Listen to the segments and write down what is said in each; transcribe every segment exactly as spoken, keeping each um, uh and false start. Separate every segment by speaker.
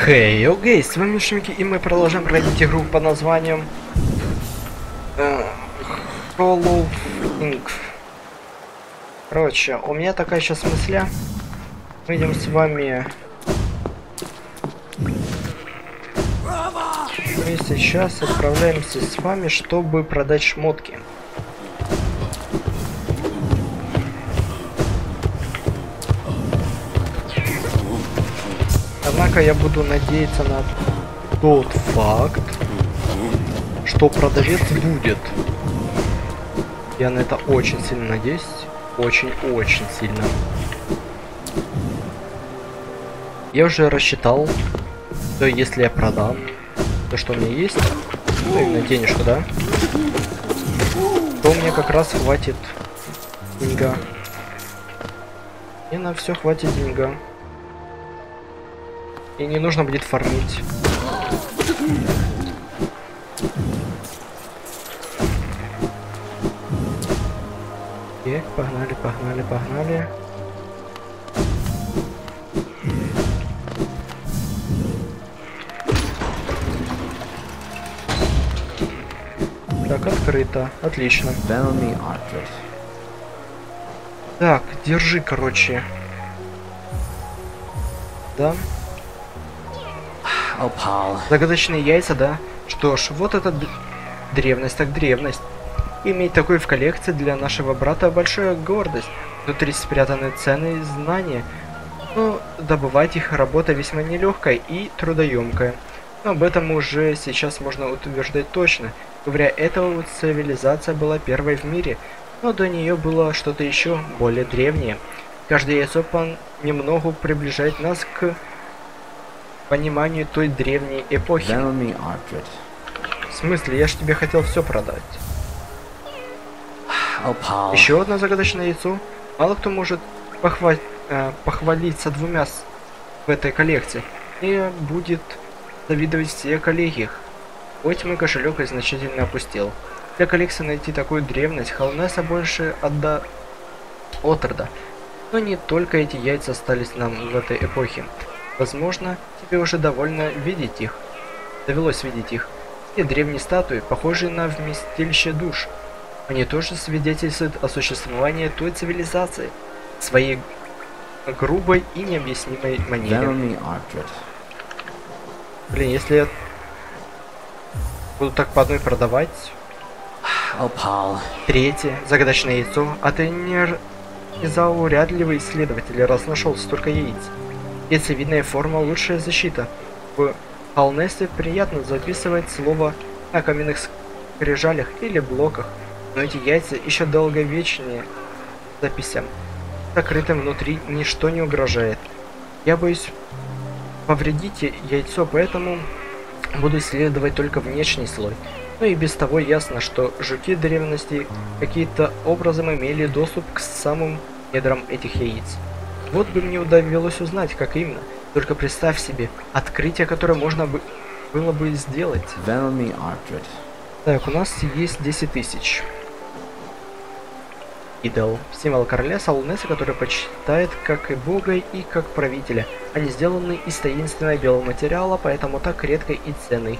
Speaker 1: Хей, hey, окей, с вами Шмики, и мы продолжаем проходить игру под названием uh, Hollow Inc. Короче, у меня такая сейчас мысля. Мы идем с вами. Мы сейчас отправляемся с вами, чтобы продать шмотки. Однако я буду надеяться на тот факт, что продавец будет. Я на это очень сильно надеюсь. Очень-очень сильно. Я уже рассчитал, что если я продам то, что у меня есть, ну именно денежку, да, то у меня как раз хватит деньга. И на все хватит деньга. И не нужно будет фармить. И погнали, погнали, погнали. Так, открыто. Отлично. Так, держи, короче. Да. Загадочные яйца, да? Что ж, вот это древность, так древность. Иметь такое в коллекции для нашего брата большая гордость. Внутри спрятаны ценные знания, но добывать их работа весьма нелегкая и трудоемкая. Но об этом уже сейчас можно утверждать точно. Говоря этого, цивилизация была первой в мире, но до нее было что-то еще более древнее. Каждое яйцо понемногу приближает нас к пониманию той древней эпохи. В смысле, я ж тебе хотел все продать. Oh, еще одно загадочное яйцо. Мало кто может похва... э, похвалиться двумя с... в этой коллекции. И будет завидовать все коллеги. Хоть мой кошелек и значительно опустел. Для коллекции найти такую древность Халнеса больше отда... отрода. Но не только эти яйца остались нам в этой эпохе. Возможно, тебе уже довольно видеть их. Довелось видеть их. Те древние статуи, похожие на вместилище душ. Они тоже свидетельствуют о существовании той цивилизации, своей грубой и необъяснимой манере. Блин, если я буду так по одной продавать... Третье, загадочное яйцо. А ты не незаурядливый исследователь, раз нашел столько яиц. Яйцевидная форма — лучшая защита. В Халнесе приятно записывать слово на каменных скрижалях или блоках, но эти яйца еще долговечнее записям. Закрытым внутри ничто не угрожает. Я боюсь повредить яйцо, поэтому буду исследовать только внешний слой. Но и без того ясно, что жуки древности какие-то образом имели доступ к самым недрам этих яиц. Вот бы мне удалось узнать, как именно. Только представь себе, открытие, которое можно бы было бы сделать. Так, у нас есть десять тысяч. Идол. Символ короля Салунеса, который почитает как и бога, и как правителя. Они сделаны из таинственного белого материала, поэтому так редкой и ценный.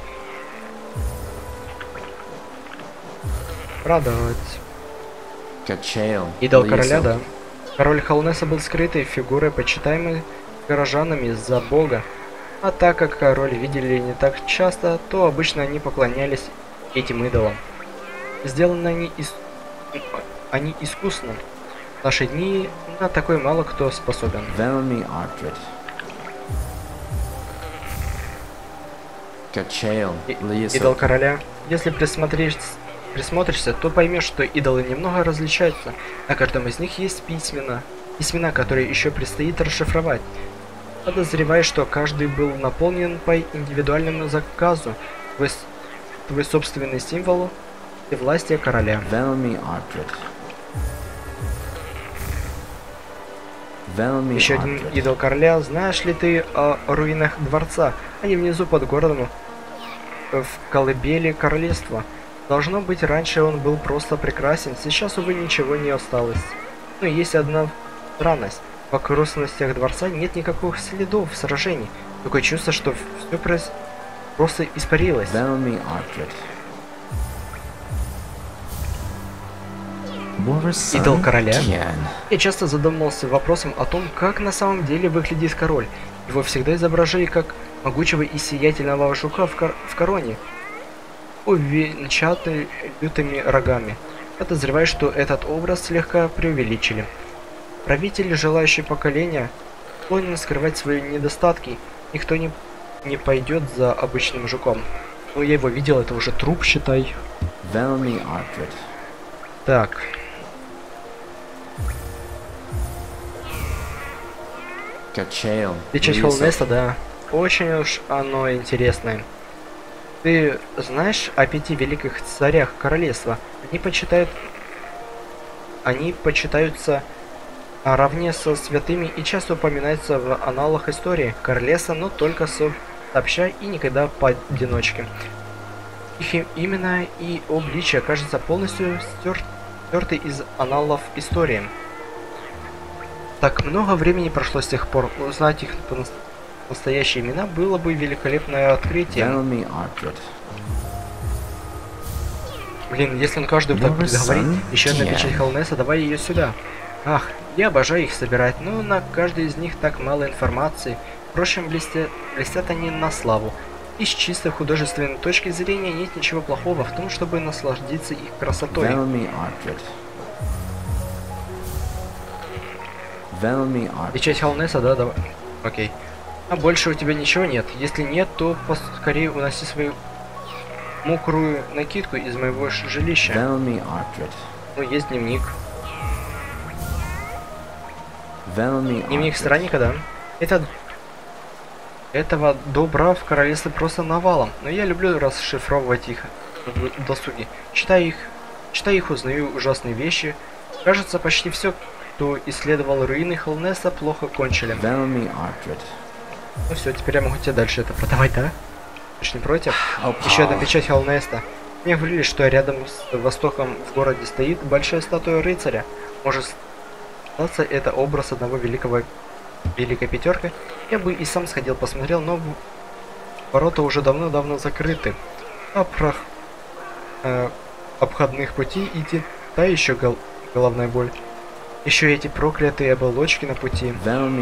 Speaker 1: Продать. Идол короля, да. Король Халнеса был скрытой фигурой, почитаемой горожанами за бога. А так как король видели не так часто, то обычно они поклонялись этим идолам. Сделаны они, ис... они искусно. В наши дни на такой мало кто способен. И... Идол короля. Если присмотреться Присмотришься, то поймешь, что идолы немного различаются. На каждом из них есть письмена, письмена, которые еще предстоит расшифровать. Подозреваю, что каждый был наполнен по индивидуальному заказу. Твой, твой собственный символ и власти короля. Еще один идол короля. Знаешь ли ты о руинах дворца? Они внизу под городом, в колыбели королевства. Должно быть, раньше он был просто прекрасен, сейчас, увы, ничего не осталось. Но есть одна странность. В окрестностях дворца нет никаких следов сражений. Такое чувство, что все прос... просто испарилось. Идол короля. Я часто задумался вопросом о том, как на самом деле выглядит король. Его всегда изображали как могучего и сиятельного жука в, кор в короне, увенчатый лютыми рогами. Подозреваю, что этот образ слегка преувеличили. Правитель, желающий поколения, склонен скрывать свои недостатки. Никто не, не пойдет за обычным жуком. Ну, я его видел, это уже труп, считай. Так. Печать Холнеса, да. Очень уж оно интересное. Ты знаешь о пяти великих царях королевства? Они почитают... Они почитаются наравне со святыми и часто упоминаются в аналах истории королевства, но только сообща и никогда поодиночке. Их имена и обличия, кажется, полностью стер... стерты из аналов истории. Так много времени прошло с тех пор, узнать их настоящие имена было бы великолепное открытие. Блин, если он каждую так будет говорить, еще одна печать Холнеса, давай ее сюда. Ах, я обожаю их собирать, но на каждой из них так мало информации. Впрочем, блестят, блестят они на славу. И с чисто художественной точки зрения нет ничего плохого в том, чтобы насладиться их красотой. Печать Холнеса, да, давай. Окей. А больше у тебя ничего нет? Если нет, то поскорее уноси свою мокрую накидку из моего жилища. Ну, есть дневник. Дневник странника, да? Это... Этого добра в королевстве просто навалом, но я люблю расшифровывать их в досуге. Читая их, читая их, узнаю ужасные вещи. Кажется, почти все, кто исследовал руины Холнеса, плохо кончили. Ну все, теперь я могу тебе дальше это продавать, да? Ты ж не против? Еще одна печать Холнеса. Мне говорили, что рядом с востоком в городе стоит большая статуя рыцаря. Может статься это образ одного великого великой пятерки. Я бы и сам сходил посмотрел, но ворота уже давно-давно закрыты. А про э, обходных путей идти та еще гол головная боль. Еще эти проклятые оболочки на пути.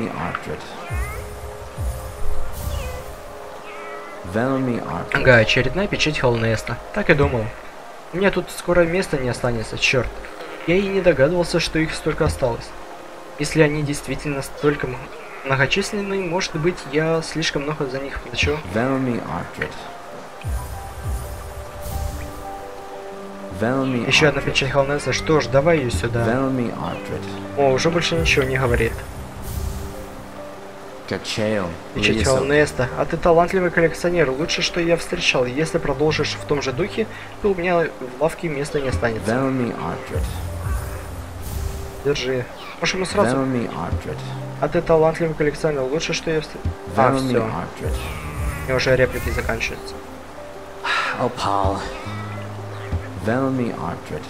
Speaker 1: Ага, очередная печать Холнеса. Так и думал. У меня тут скоро места не останется, черт. Я и не догадывался, что их столько осталось. Если они действительно столько многочисленны, может быть, я слишком много за них плачу. Еще одна печать Холнеса. Что ж, давай ее сюда. О, уже больше ничего не говорит. Печать Холнеса. А ты талантливый коллекционер. Лучше, что я встречал. Если продолжишь в том же духе, то у меня в лавке места не останется. Держи. Может, ему сразу... А ты талантливый коллекционер. Лучше, что я встречал. А, все. У меня уже реплики заканчиваются.
Speaker 2: Opal. Velmi Artred.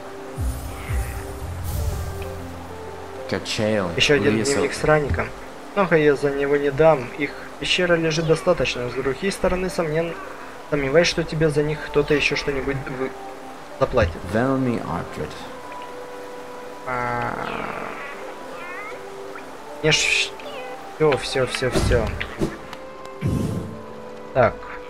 Speaker 2: Качейл.
Speaker 1: Еще один дневник странника. Много я за него не дам. Их пещера лежит достаточно. С другой стороны, сомнен... сомневаюсь, что тебе за них кто-то еще что-нибудь вы... заплатит.
Speaker 2: Velmi Artred.
Speaker 1: А... Не ш... Все, все, все, все. Так.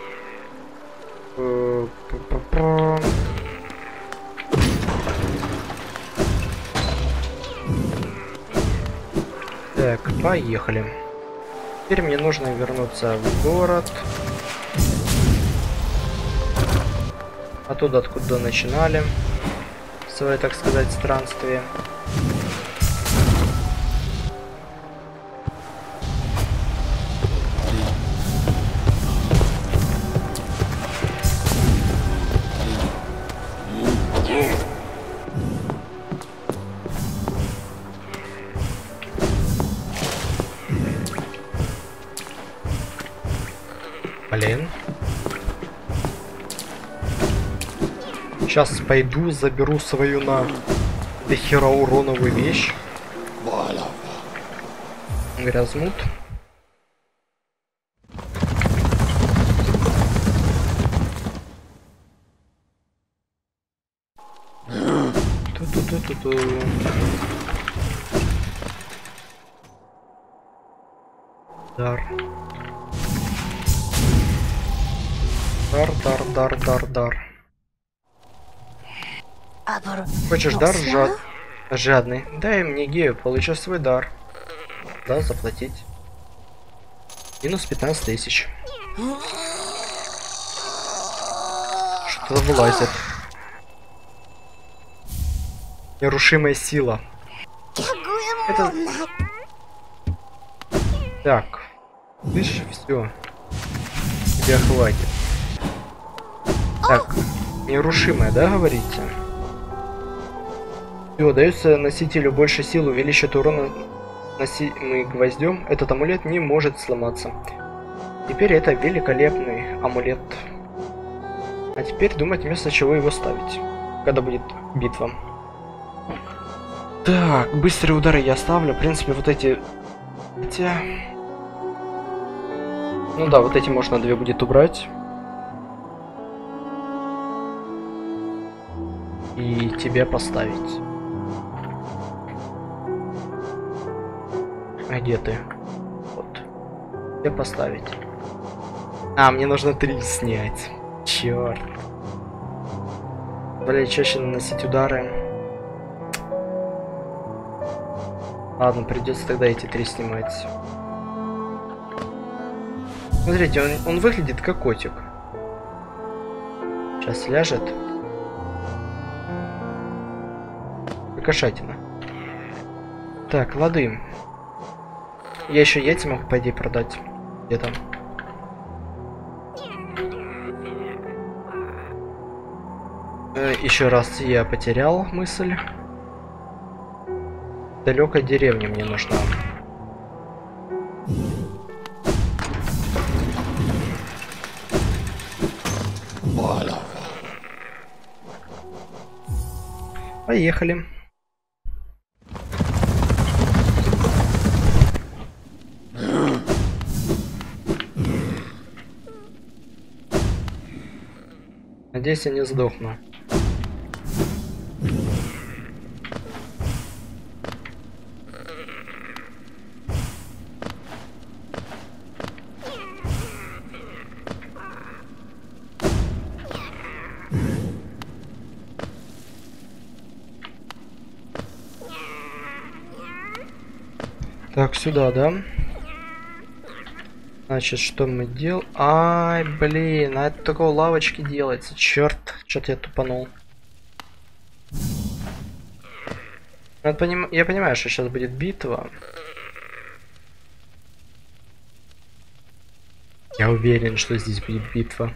Speaker 1: Так, поехали. Теперь мне нужно вернуться в город. Оттуда, откуда начинали свое, так сказать, странствие. Блин. Сейчас пойду, заберу свою на дохера уроновую вещь. Грязнут. Ту-ту-ту-ту. Дар. Дар, дар, дар, дар, дар. Хочешь дар? Жад... Жадный. Дай мне гею, получу свой дар. Да, заплатить. Минус пятнадцать тысяч. Что вылазит? Нерушимая сила. Это... Так. Слышь, все. Тебя хватит. Так. Нерушимая, да, говорите? Все, дается носителю больше сил, увеличит урон, носимый гвоздем. Этот амулет не может сломаться. Теперь это великолепный амулет. А теперь думать, вместо чего его ставить, когда будет битва. Так, быстрые удары я ставлю. В принципе, вот эти... Хотя... Ну да, вот эти можно две будет убрать. И тебе поставить. А где ты? Вот. Тебе поставить. А, мне нужно три снять. Черт. Более чаще наносить удары. Ладно, придется тогда эти три снимать. Смотрите, он, он выглядит как котик. Сейчас ляжет. Кошатина. Так, лады. Я еще яйца могу, по идее, продать. Где там? Э, еще раз я потерял мысль. Далекая деревня мне нужна. Поехали. Надеюсь, я не сдохну. Так, сюда, да? Значит, что мы делаем? Ай, блин, а это только у лавочки делается. Черт, что-то я тупанул. Надо поним... Я понимаю, что сейчас будет битва. Я уверен, что здесь будет битва.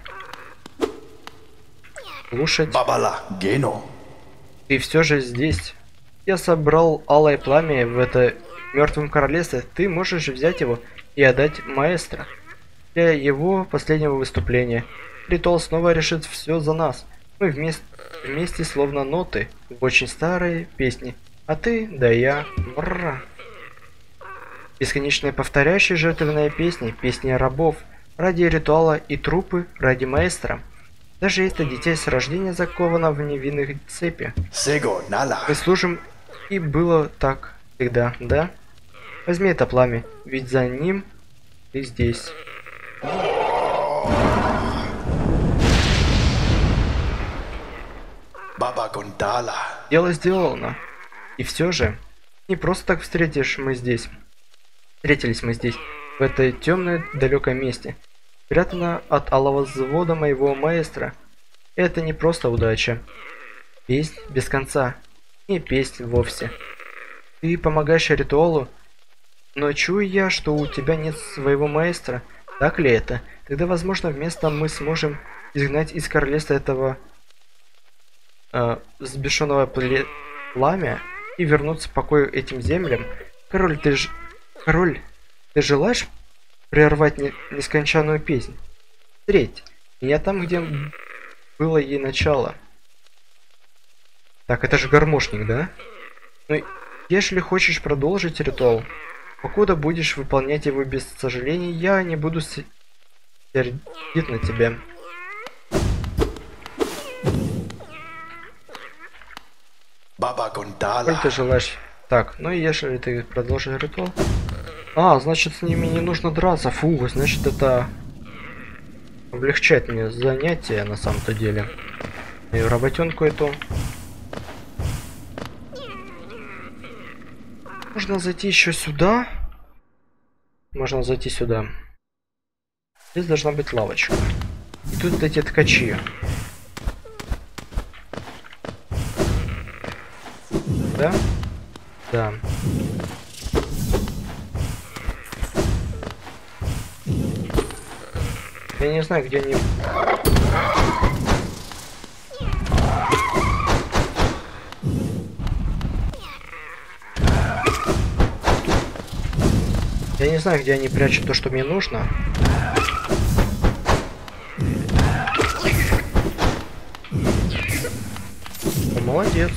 Speaker 1: Слушать.
Speaker 3: Бабала, Гено.
Speaker 1: Ты все же здесь. Я собрал алое пламя в это мертвом королевстве. Ты можешь взять его и отдать маэстро для его последнего выступления. Ритуал снова решит все за нас. Мы вместе, вместе словно ноты в очень старой песне. А ты, да я. Мрррр. Бесконечная повторяющая жертвенная песня, песня рабов. Ради ритуала и трупы, ради маэстро. Даже если дитя с рождения заковано в невинных цепи. Мы служим, и было так всегда, да? Возьми это пламя, ведь за ним ты здесь.
Speaker 3: Баба Гундала.
Speaker 1: Дело сделано. И все же, не просто так встретишь мы здесь. Встретились мы здесь, в этой темной далеком месте. Спрятано от алого взвода моего маэстро. Это не просто удача. Песнь без конца. Не песнь вовсе. Ты помогаешь ритуалу, но чую я, что у тебя нет своего маэстро. Так ли это? Тогда, возможно, вместо мы сможем изгнать из королевства этого э, взбешенного пламя и вернуться в покой этим землям. Король, ты ж... Король, ты желаешь прервать не... нескончанную песнь? Встреть меня там, где было ей начало. Так, это же гармошник, да? Ну, если хочешь продолжить ритуал, покуда будешь выполнять его без сожаления, я не буду сердит на тебя.
Speaker 3: Baba
Speaker 1: Коль
Speaker 3: Gondala.
Speaker 1: ты желаешь... Так, ну и если ты продолжишь ритуал... А, значит, с ними не нужно драться. Фу, значит, это... облегчает мне занятие на самом-то деле. И работенку эту... Можно зайти еще сюда. Можно зайти сюда. Здесь должна быть лавочка. И тут эти ткачи. Да? Да. Я не знаю, где они... Я не знаю, где они прячут то, что мне нужно. Ну, молодец.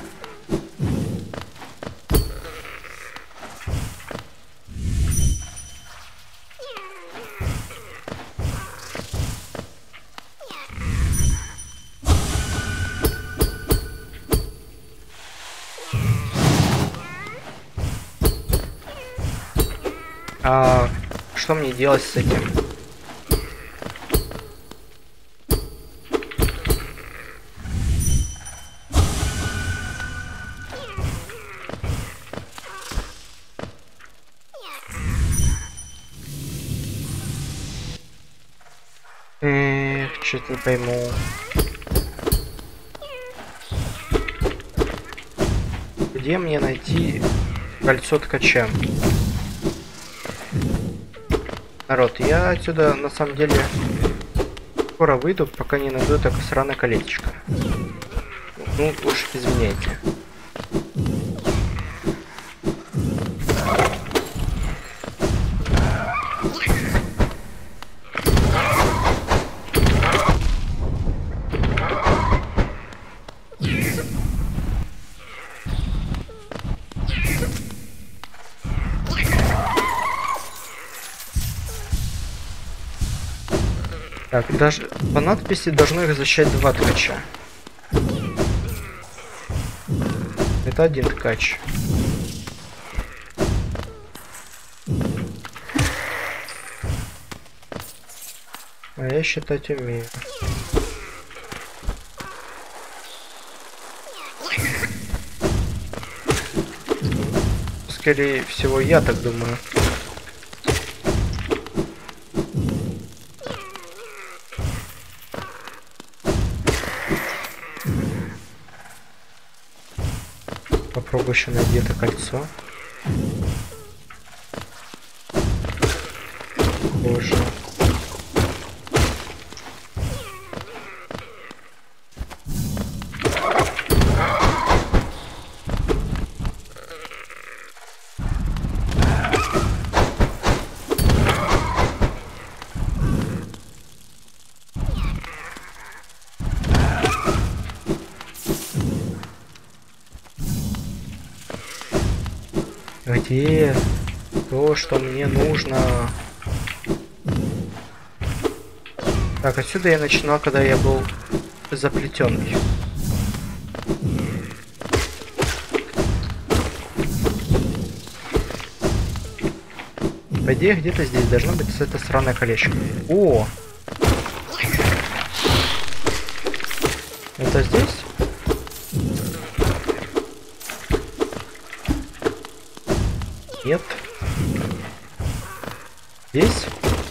Speaker 1: А что мне делать с этим? Эх, что-то не пойму. Где мне найти кольцо ткача? Народ, я отсюда на самом деле скоро выйду, пока не найду это сраное колечко. Ну уж извиняйте. Так, даже по надписи должно их защищать два ткача. Это один ткач. А я считать умею. Скорее всего, я так думаю. Попробую еще найти это кольцо. Боже. Где то, что мне нужно? Так, отсюда я начинал, когда я был заплетенный. По идее, где-то здесь должно быть это сраное колечко. О! Это здесь? Нет. Здесь?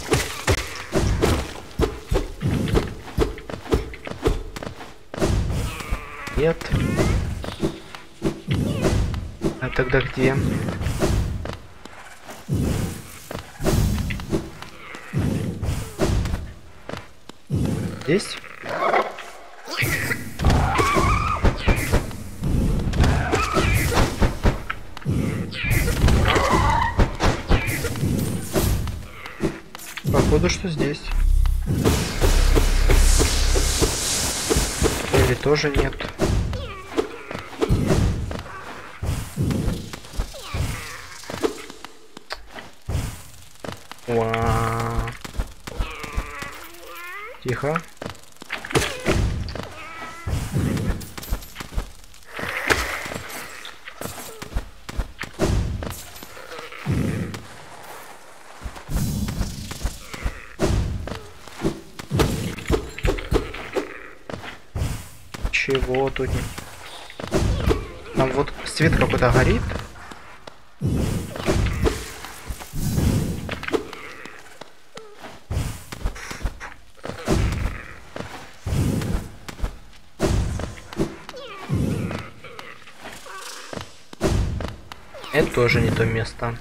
Speaker 1: Нет. А тогда где? Здесь? Походу, что здесь. Или тоже нет. Уа. Тихо. ничего тут не... Там вот свет какой-то горит. Это тоже не то место.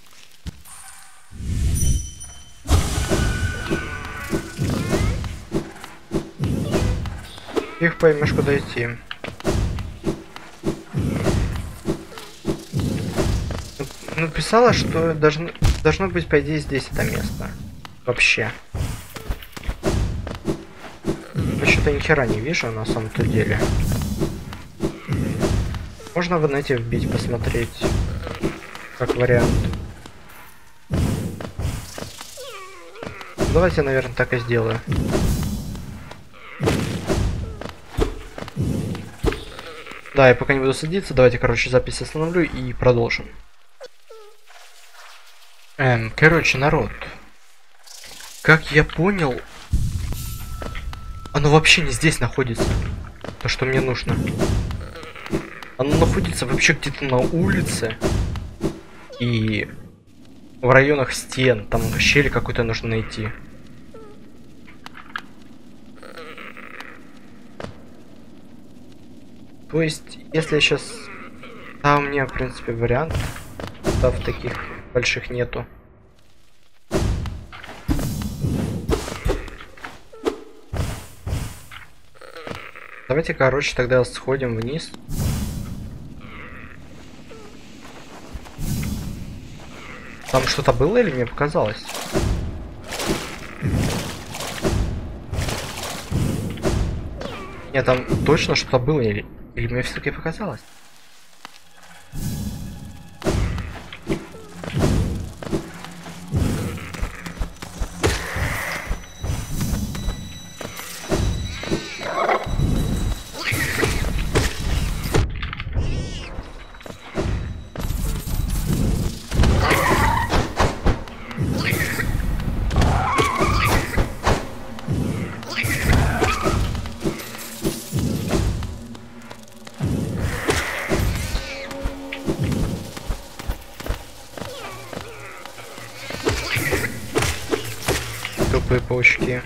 Speaker 1: Их поймешь, куда идти. Ну, писала, что должно, должно быть, по идее, здесь это место. Вообще. Я что-то ни хера не вижу на самом-то деле. Можно в инете вбить, посмотреть. Как вариант. Давайте, наверное, так и сделаю. Да, я пока не буду садиться. Давайте, короче, запись остановлю и продолжим. Эм, короче, народ. Как я понял, оно вообще не здесь находится. То, что мне нужно. Оно находится вообще где-то на улице. И в районах стен. Там щель какую-то нужно найти. То есть, если я сейчас... Да, у меня, в принципе, вариант. Став таких больших нету. Давайте, короче, тогда сходим вниз. Там что-то было или мне показалось? Нет, там точно что-то было или... Или мне все-таки показалось? Тупые паучки.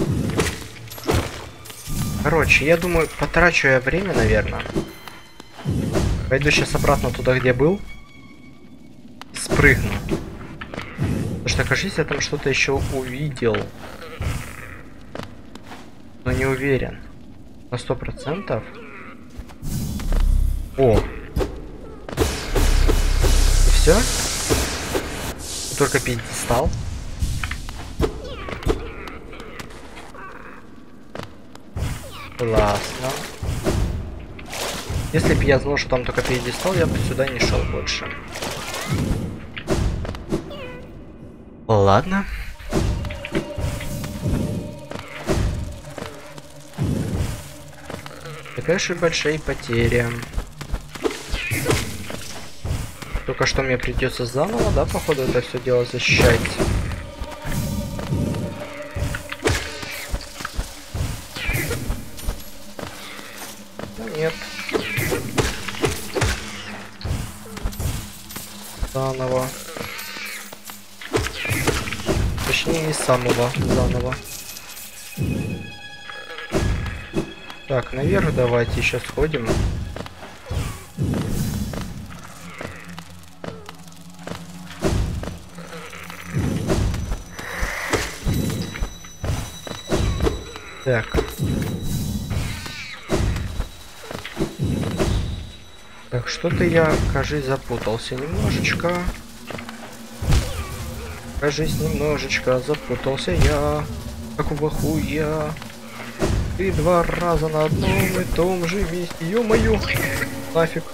Speaker 1: Короче, я думаю, потрачу я время, наверное. Пойду сейчас обратно туда, где был. И спрыгну. Потому что, кажется, я там что-то еще увидел. Но не уверен. На сто процентов. О! И все? Только пьедестал. Классно. Если бы я знал, что там только пьедестал, я бы сюда не шел больше. Ладно. Такая же большая потеря. Только что мне придется заново, да, походу, это все дело защищать. Нет. Заново. Точнее, не самого заново. Так, наверх давайте еще сходим. Так. Так, что-то я, кажись, запутался немножечко. Кажись, немножечко запутался я. Какого хуя? Ты два раза на одном и том же месте. Ё-моё! Нафиг.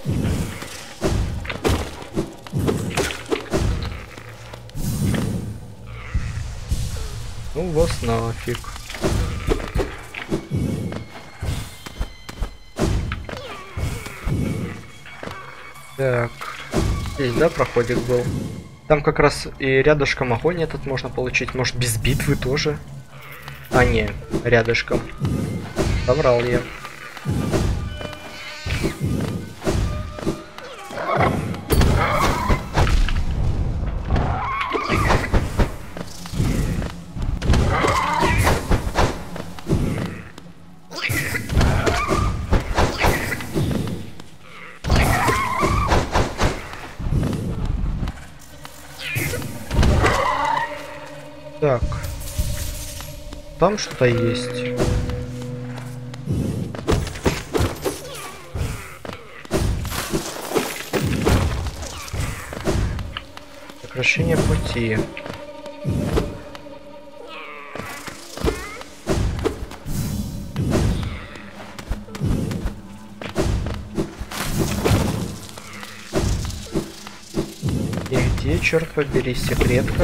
Speaker 1: Ну вас нафиг. Так, здесь, да, проходик был. Там как раз и рядышком огонь этот можно получить. Может, без битвы тоже? А, не, рядышком. Соврал я. Так. Там что-то есть. Сокращение пути. И где, черт побери, секретка?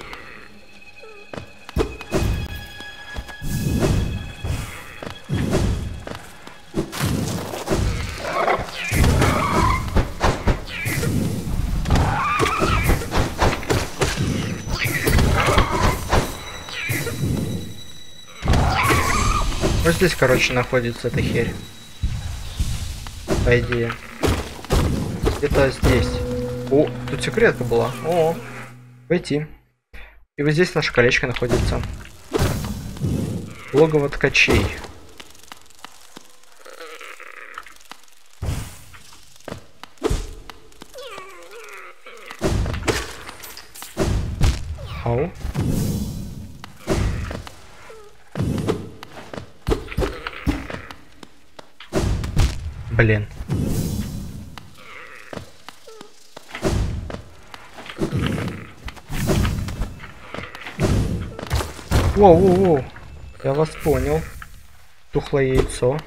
Speaker 1: Вот здесь, короче, находится эта херь. По идее. Где-то здесь. О, тут секретка была. О, войти. И вот здесь наше колечко находится. Логово ткачей. Ау. Блин. Воу-воу-воу. Я вас понял. Тухлое яйцо.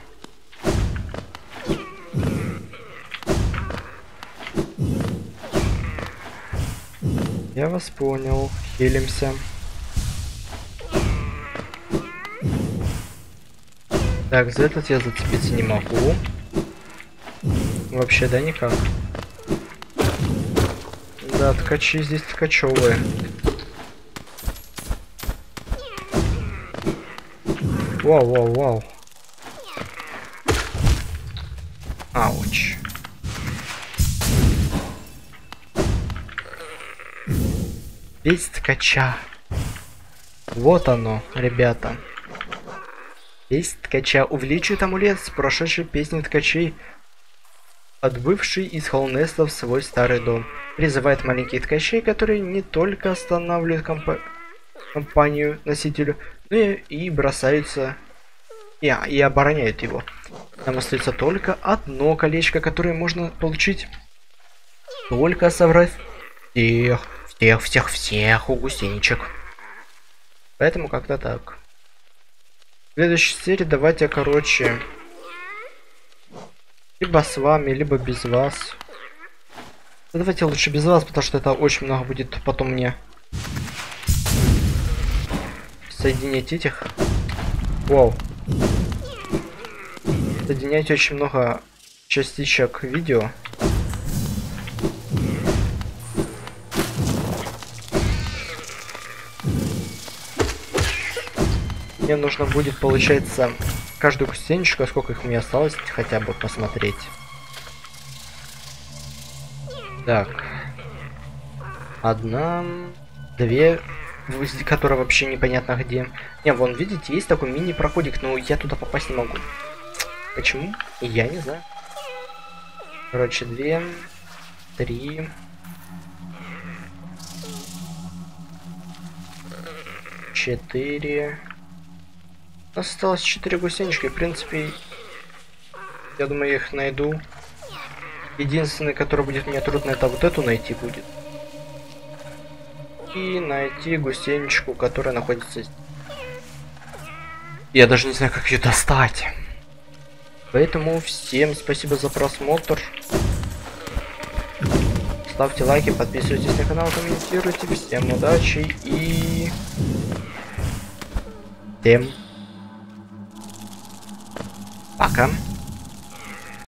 Speaker 1: Я вас понял. Хилимся. Так, за этот я зацепиться не могу. Вообще, да, никак. Да, ткачи здесь ткачевые. Вау, вау, вау. Ауч. Весь ткача. Вот оно, ребята. Весь ткача увеличивает амулет с прошедшей песни ткачей, отбывший из Холнеста в свой старый дом. Призывает маленьких ткачей, которые не только останавливают компа компанию носителю, но и, и бросаются и, и обороняют его. Нам остается только одно колечко, которое можно получить, только собрать всех, всех, всех, всех у гусеничек. Поэтому как-то так. В следующей серии давайте, короче, либо с вами, либо без вас. Давайте лучше без вас, потому что это очень много будет потом мне соединять этих. Вау. Соединять очень много частичек видео. Мне нужно будет, получается, каждую гусеничку, сколько их мне осталось, хотя бы посмотреть. Так. Одна, две, которые вообще непонятно где. Не, вон, видите, есть такой мини-проходик, но я туда попасть не могу. Почему? Я не знаю. Короче, две, три... Четыре... Осталось четыре гусенички, в принципе, я думаю, я их найду. Единственный, который будет мне трудно, это вот эту найти будет. И найти гусеничку, которая находится здесь. Я даже не знаю, как ее достать. Поэтому всем спасибо за просмотр. Ставьте лайки, подписывайтесь на канал, комментируйте. Всем удачи и... Всем пока.